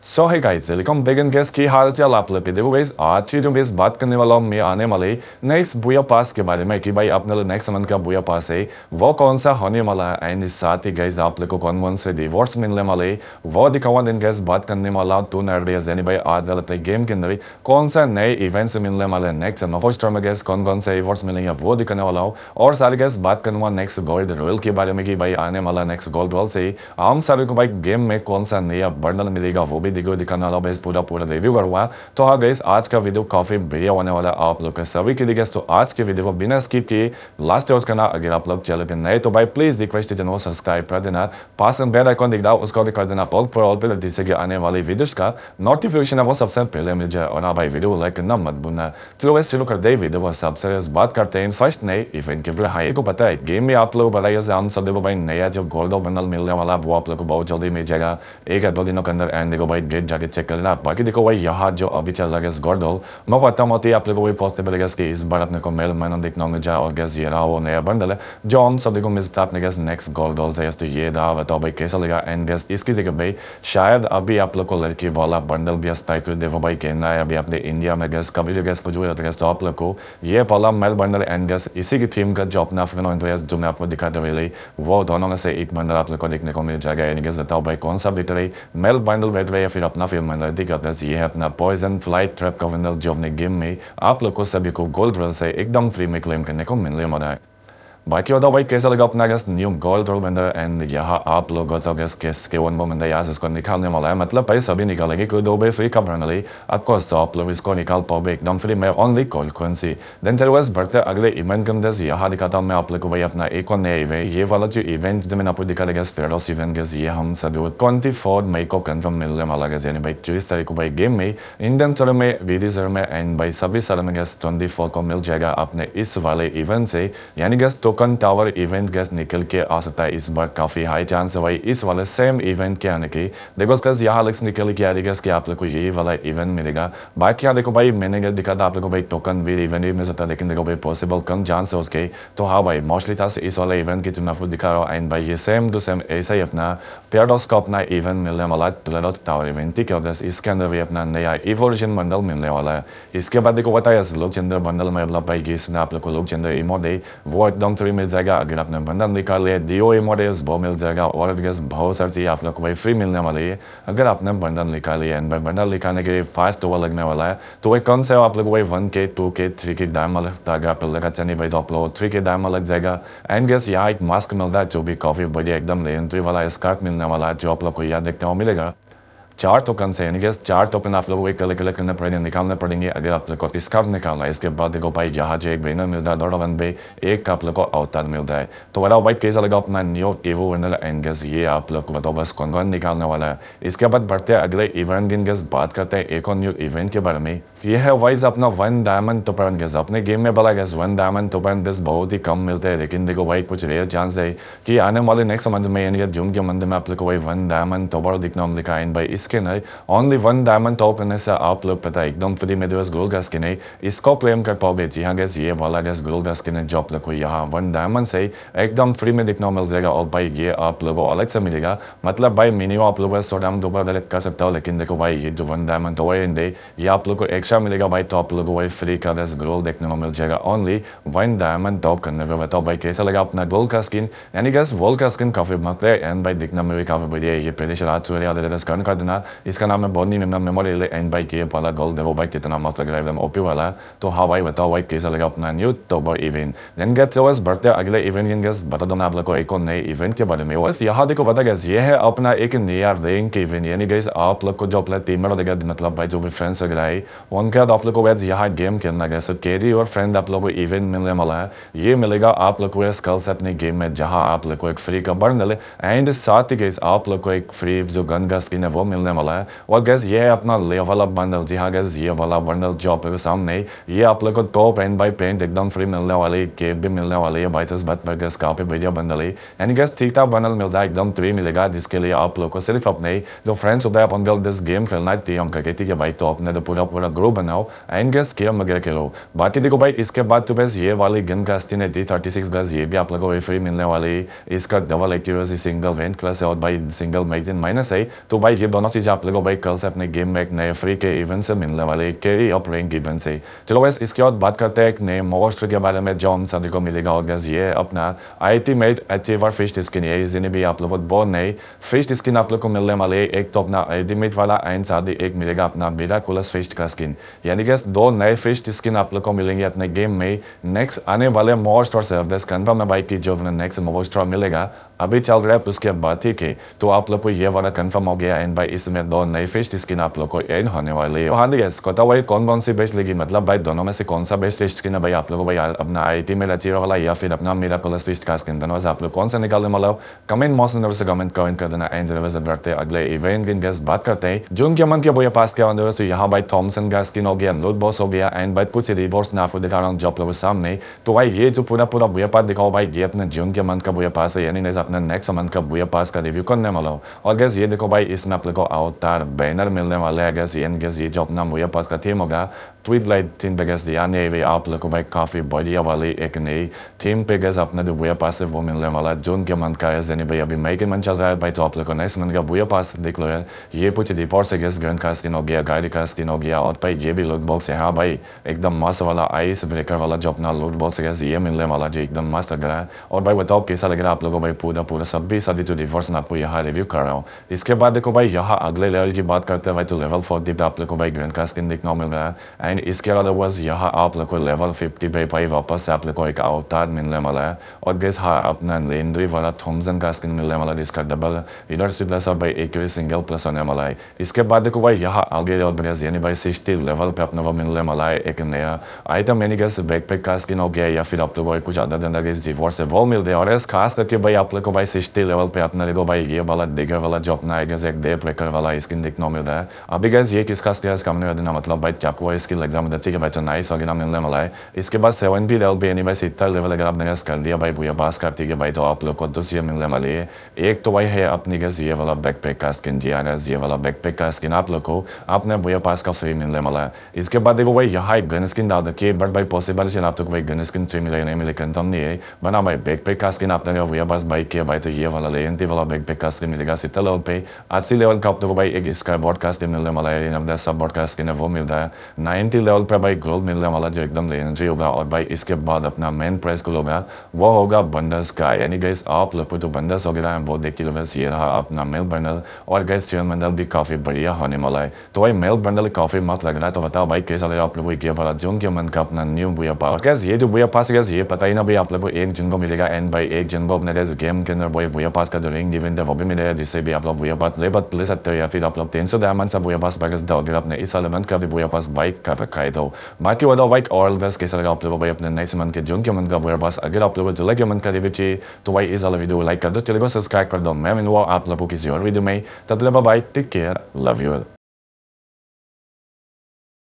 सो है guys, welcome बेगन gas की हाल चाल आप लोग के। देखो गाइस, आज की जो बेस बात करने वाला हूँ मैं आने वाले नए इस बुया पास के बारे में कि भाई अपने लोग नेक्स्ट मंथ का बुया पास है वो कौन सा होने वाला है। एंड साथ ही गाइस आप लोग को कौन कौन से रिवॉर्ड्स मिलने वाले वो दिखावा दिन गैस बात करने वाला हूँ। 2 यानी भाई आज वाला प्ले गेम के अंदर कौन सा नए इवेंट्स मिलने वाले हैं नेक्स्ट नवोस्टर में गैस कौन कौन से रिवॉर्ड्स मिलेंगे वो दिखाने वाला हूँ। और सारे गैस बात करने वाला नेक्स्ट गोल्ड रॉयल के बारे में कि भाई आने वाला नेक्स्ट गोल्ड रॉयल से हम सारे को भाई गेम में कौन सा नया बंडल मिलेगा वो भी दिखाने वाला बेस पूरा रिव्यू करूँगा। तो हाँ गाइस, आज का वीडियो काफ़ी बढ़िया होने वाला है आप लोग के सभी के लिए। तो आज के वीडियो को बिना स्किप किए लास्ट यूज करना। अगर आप लोग चैनल पे नए तो भाई प्लीज़ रिक्वेस्ट चैनल को सब्सक्राइब कर देना। पास में बेल आइकॉन दिख रहा है उसको भी कर देना ऑल पे, जिससे कि आने वाली वीडियोस का नोटिफिकेशन है वो सबसे पहले मिल जाए। और हाँ भाई, वीडियो लाइक करना मत भूलना। चलो वैसे शुरू कर दे वीडियो को। सबसे बात करते हैं फर्स्ट नए इवेंट के फिर। हाँ, को पता है गेम में आप लोग बताइए हम सब देखो भाई नया जो गोल्ड बंडल मिलने वाला वो आप लोग को बहुत जल्दी मिल जाएगा 1 या 2 दिनों के अंदर। एंड देखो भाई गेट जाके चेक कर लेना। बाकी देखो भाई यहाँ जो अभी चल रहा है गोल्डल, मैं पता होती है आप लोगों को पॉसिबल है कि इस बार अपने को मेल मैन देखना होंगे जा। और गैस ये रहा वो नया बंडल है जो हम सभी को मिलता है अपने गैस नेक्स्ट गोल्डल से। तो ये रहा, बताओ भाई कैसा लगा। एंड गैस इसकी जगह भाई शायद अभी आप लोग को लड़की वाला बंडल भी टाइप देखो भाई कहना है अभी अपने इंडिया में गैस कभी जो गैस कुछ भी गैस। तो आप लोग को ये वाला मेल बंडल एंड गैस इसी की थीम का जो अपना जो मैं आपको दिखाते हुए वो दोनों में से एक बंडल आप लोग को देखने को मिल जाएगा। एंड गैस बताओ भाई कौन सा बेटर रही, मेल बंडल बेटर है या फिर अपना फिल्म बंडल। दिखाते हैं ये है अपना पॉइजन फ्लाइट ट्रैप का बंडल जो अपने गेम में आप लोग को सभी को गोल्ड रॉयल से एकदम फ्री में क्लेम करने को मिलने वाला है। बाकी बताओ भाई कैसा लगा अपना guys new gold roll bundle. And यहाँ आप लोग बताओ गैस के वन वो बंदा यहाँ इसको निकालने वाला है, मतलब भाई सभी निकालेंगे कोई 2 फ्री का बंडल ऑफकोर्स। तो आप लोग इसको निकाल पाओगे एकदम फ्री में ओनली गोल्ड करेंसी। देन चलो बस बढ़ते अगले इवेंट के अंदर। यहाँ दिखाता हूँ मैं आप लोग को भाई अपना एक और नया इवेंट। ये वाला जो इवेंट जो मैंने आपको दिखा देगा फेडोस इवेंट गैस, ये हम सभी 24 मई को कन्फर्म मिलने वाला गैस। यानी भाई 24 तारीख को भाई गेम में इंडियन सर में वीडी सर में एंड भाई सभी सर में गैस 24 को मिल जाएगा अपने इस वाले इवेंट से। यानी guys token tower event guys निकल के आ सकता है इस बार। काफी हाई चांस है भाई इस वाले सेम इवेंट के आने की। देखो गैस यहाँ लिक्स निकल के आ रही है कि आप लोग को यही वाला इवेंट मिलेगा। बाकी यहाँ देखो भाई मैंने गैस दिखा था आप लोग को भाई टोकन भी इवेंट भी मिल सकता है, लेकिन देखो भाई पॉसिबल कम चांस है उसके। तो हाँ भाई मोस्टली था इस वाले इवेंट की जो मैं आपको दिखा रहा हूँ। एंड भाई ये सेम टू सेम ऐसा ही अपना पैराडॉक्स का अपना इवेंट मिलने वाला है पैराडॉक्स टावर इवेंट। ठीक है, इसके अंदर भी अपना नया इवोल्यूशन बंडल मिलने वाला है। इसके बाद देखो बताया लोग चंद्र बंडल में मतलब भाई इसमें आप लोग को लोग चंद्र इमोट है वो एकदम फ्री मिल जाएगा। अगर आपने बंडल निकाल लिया डीओ इमोट वो मिल जाएगा। और गैस बहुत सारी चीज़ आप लोग को भाई फ्री मिलने वाली है अगर आपने बंडल निकाल लिया। एंड भाई बंडल निकालने के लिए फास्ट ओवर लगने वाला है। तो वही कौन सा आप लोग को भाई 1K 2K 3K डायमंड लगता है। अगर आप लगा चाहिए भाई तो आप लोग 3K डायमंड लग जाएगा। एंड गैस यहाँ एक मास्क मिलता है जो भी काफ़ी बढ़िया एकदम लेजेंडरी वाला स्कार्फ मिलने वाला है जो आप लोग को यहाँ देखने को मिलेगा 4 टोकन से। यानी कि 4 टोकन आप लोगों को एक कलेक्ट करने पड़ेंगे, निकालने पड़ेंगे अगर आप लोग को स्कार्फ निकालना है। इसके बाद देखो भाई यहाँ जो एक बैनर मिलता है दौड़ा वन पे एक आप लोग को अवतार मिलता है। तो बताओ भाई कैसा लगा अपना न्यू एवो विनर एंड गैस ये आप लोग को बताओ बस कौन कौन निकालने वाला है। इसके बाद बढ़ते हैं अगले इवेंट दिन गैस बात करते हैं एक और न्यू इवेंट के बारे में। ये है वाइज अपना 1 डायमंड टोकन गैस। अपने गेम में बोला गैस 1 डायमंड टोकन गैस बहुत ही कम मिलते हैं, लेकिन देखो भाई कुछ रेयर चांस है कि आने वाले नेक्स्ट मंथ में यानी कि जून के मंथ में आप लोग को भाई 1 डायमंड टोबर दिखना लिखा है। भाई इसके नहीं ओनली 1 डायमंड टॉप करने से आप लोग पता है एकदम फ्री में गोल्ड का स्किन है इसको क्लेम कर पाओगे। जी हाँ गैस ये वाला गैस गोल्ड का स्किन है जो आप लोग को यहाँ 1 डायमंड से एकदम फ्री में दिखना मिल जाएगा। और भाई ये आप लोगों को अलग से मिलेगा, मतलब भाई मिनिमम आप लोग 100 डायमंड दोबारा डायरेक्ट कर सकता हो। लेकिन देखो भाई ये जो 1 डायमंड टॉवर है ये आप लोग को एक्स्ट्रा मिलेगा भाई। तो आप लोग को भाई फ्री का गैस गोल्ड देखने को मिल जाएगा ओनली 1 डायमंड टॉप करने पर। बताओ भाई कैसा लगा अपना गोल्ड का स्किन। यानी गैस गोल्ड का स्किन काफी मस्त है एंड भाई दिखना में भी काफी बढ़िया है। ये पहले से रात स्कैन कर देना, इसका नाम है बॉनी मेमोरी एंड भाई ये वाला गोल्ड देखो भाई कितना मस्त लग रहा है एकदम ओपी वाला। तो हाँ भाई बताओ भाई कैसा लगा अपना न्यू टोबर इवेंट। देन गेट्स बस बढ़ते अगले इवेंट गैस बता दो मैं आप लोग को एक और नए इवेंट के बारे में। बस यहाँ देखो पता गैस ये है अपना एक नया रैंक के इवेंट। यानी गैस आप लोग को जो अपना टीममेट देगा मतलब भाई जो भी फ्रेंड्स वगैरह है उनके बाद आप लोग को गैस यहाँ गेम खेलना गैस। तो कैरी और फ्रेंड आप लोग को इवेंट मिलने वाला है। ये मिलेगा आप लोग को कल से अपने गेम में जहाँ आप लोग को एक फ्री का बंडल है एंड साथ ही गैस आप लोग को एक फ्री जो गन का स्किन है वो मिलने वाला है। और गैस ये है अपना लेवल अप बंडल। जी हाँ गैस ये वाला बंडल जो आप लोग के सामने ये आप लोग को टॉप एंड बाई पेंट एकदम फ्री मिलने वाली, केप भी मिलने वाली है भाई। बात पर गैस काफी बढ़िया बंडल है। यानी गैस ठीक ठाक बंडल मिलता है एकदम फ्री मिलेगा, जिसके लिए आप लोग को सिर्फ अपने जो फ्रेंड्स होता है अपन गल दिस गेम खेलना है टीम करके। ठीक है भाई, तो अपने तो पूरा ग्रुप बनाओ एंड गैस गेम वगैरह खेलो। बाकी देखो भाई इसके बाद तो बस ये वाली गन का स्किन है D36 गैस ये भी आप लोग को फ्री मिलने वाली। इसका double accuracy single vent class है और भाई सिंगल मैगजीन माइनस है। तो भाई ये दोनों चीज़ आप लोगों को भाई कल से अपने गेम में एक नए फ्री के इवेंट से मिलने वाले कैरी ऑफ रैंक इवेंट से। चलो वैसे इसके बाद बात करते हैं एक नए मोस्टर के बारे में जो हम सभी को मिलेगा। और गैस ये अपना अल्टीमेट अचीवर फिस्ट स्किन है, जिन्हें भी आप लोगों को बहुत नई फिस्ट स्किन आप लोग को मिलने वाले। एक तो अपना अल्टीमेट वाला एंड साथ ही एक मिलेगा अपना मिराकुलस फिस्ट का स्किन, यानी गैस दो नए फिस्ट स्किन आप लोग को मिलेंगे अपने गेम में। नेक्स्ट आने वाले मोस्ट और सर्विस कन्फर्म है भाई की जो नेक्स्ट मोस्ट मिलेगा अभी चल रहा है, उसके बाद ठीक है तो आप लोग को ये वाला कंफर्म हो गया। एंड भाई इसमें दो नई फिस्ट स्किन आप लोग को एड होने वाली है। हाँ गैस बताओ भाई कौन कौन सी बेस्ट लगी, मतलब भाई दोनों में से कौन सा बेस्ट स्किन है भाई आप लोगों को, भाई अपना आईटी में अचीवर वाला या फिर अपना मिराकुलस फिस्ट का स्किन, दोनों से आप लोग कौन सा निकालने वाला हो कमेंट मॉस्ट से कमेंट कर देना। एंड जरूर बढ़ते अगले इवेंट की गैस बात करते हैं जून के मंथ के बोया पास क्या तो यहाँ भाई थॉमसन का स्किन हो गया, लूट बॉस हो गया। एंड भाई कुछ रिवॉर्ड्स मैं आपको दिखा रहा हूँ जो आप लोगों के सामने। तो भाई ये जो पूरा बोया पास दिखाओ भाई ये अपने जून के मंथ का बोया पास है, यानी अपने नेक्स्ट मंथ का बोया पास का रिव्यू करने वाला हूँ। और गैस ये देखो भाई इसमें आप लोग को अवतार बैनर मिलने वाले हैं। गैस ये जो अपना बोया पास का थीम होगा ट्वीट लाइट थीम पे गैस यानी आप लोग को भाई काफ़ी बढ़िया वाली एक नई थीम पे गैस अपना जो बोया पास है वो मिलने वाला है जून के मंथ का है। यानी भाई अभी मई के मंथ चल रहा है भाई, तो आप लोग को नेक्स्ट मंथ का बोया पास देख लो यार। ये कुछ रिपोर्ट से गैस ग्रैंड का स्किन हो गया, गाड़ी का स्किन हो गया, और भाई ये भी लूट बॉक्स है। हाँ भाई एकदम मस्त वाला आइस ब्रेकर वाला जो अपना लूट बॉक्स है गैस ये मिलने वाला जो एकदम मस्त लग रहा है। और भाई बताओ कैसा लग रहा है आप लोगों को भाई पूरा सभी सभी जो रिवॉर्ड्स मैं आपको यहाँ रिव्यू कर रहा हूँ। इसके बाद देखो भाई यहाँ अगले लेवल की बात करते हैं भाई, तो लेवल 40 पे आप लोग को भाई ग्रैंड का स्किन देखने को मिल रहा है। एंड इसके अलावा यहाँ आप लोग को लेवल 50 पे भाई वापस से आप लोग को एक अवतार मिलने वाला है। और गैस हाँ अपना लेंड्री वाला थॉमसन का स्किन मिलने वाला जिसका डबल लीडरशिप प्लस और भाई एक सिंगल प्लस होने वाला है। इसके बाद देखो भाई यहाँ आगे और बढ़िया यानी भाई 60 लेवल पे अपने को मिलने वाला है एक नया आइटम, यानी गैस बैकपैक का स्किन हो गया, या फिर आप लोग को कुछ अदर दिन गैस रिवॉर्ड से वो मिल रहे हैं। और इस खास करके भाई आप लोग को भाई 60 लेवल पे अपना देखो भाई ये वाला डिगर वाला जो अपना है गैस एक डे ब्रेकर वाला स्किन देखने को मिल रहा है। अभी गैस ये किसका स्किन कमने देना मतलब भाई चाकू स्किन लग रहा है, ठीक है भाई तो नाइस वगैरह मिलने वाला है। इसके बाद 70 लेवल पे यानी भाई 70 लेवल अगर आपने गैस कर दिया भाई भैया पास कर ठीक है भाई, तो आप लोग को दूसरी मिलने वाली है। एक तो भाई है अपनी गैस ये वाला बैकपैक का स्किन, जी हाँ ये वाला बैकपैक का स्किन आप लोग को आपने भैया पास का फ्री मिलने वाला है। इसके बाद देखो भाई यहाँ एक गन स्किन डाल रखी है, बट भाई पॉसिबल है आप लोग भाई गन स्किन फ्री मिलेगा नहीं मिले कंफर्म नहीं है, बना भाई बैकपैक का स्किन आपने भैया पास बाइक किया भाई तो ये वाला लेंटी वाला बैकपैक का स्किन मिलेगा 70 लेवल पे। 80 लेवल का आप लोग भाई एक स्काई बोर्ड का स्किन मिलने वाला है, सब बोर्ड का स्किन है वो मिल रहा है। 90 लेवल पर भाई गोल्ड मिलने वाला जो एकदम लेजेंडरी होगा। और भाई इसके बाद अपना मेन प्राइस को होगा वो होगा बंडल्स का, यानी गैस आप लोग को तो बंडल्स वगैरह है वो देखिए बस ये रहा अपना मेल बंडल। और गैस चेयर बंडल भी काफ़ी बढ़िया होने वाला है, तो भाई मेल बंडल काफ़ी मस्त लग रहा है। तो बताओ भाई कैसा लगा आप लोगों को वाला जून के मंथ का अपना न्यू बुया पास। गैस ये जो बुया पास गैस ये पता ही ना भाई आप लोग को 1 जून को मिलेगा। एंड भाई 1 जून को अपने गैस गेम के अंदर भाई बुया पास का जो रिंग इवेंट है वो भी मिलेगा, जिससे भी आप लोग बुया पास ले सकते हो, या फिर आप लोग 300 डायमंड से बुया पास बाइक अगर अपने इस साल मंथ का भी बुया पास बाइक का रखा है। तो बाकी बताओ बाइक और गैस कैसा लगा आप लोगों को भाई अपने नेक्स्ट मंथ के जून के मंथ का बुया पास। अगर आप लोगों को जुलाई के मंथ का रिव्यू चाहिए तो भाई इस वाला वीडियो लाइक कर दो, चलेगा सब्सक्राइब कर दो। मैं मिलूंगा आप लोगों को किसी और वीडियो में, तब तक bye, take care, love you.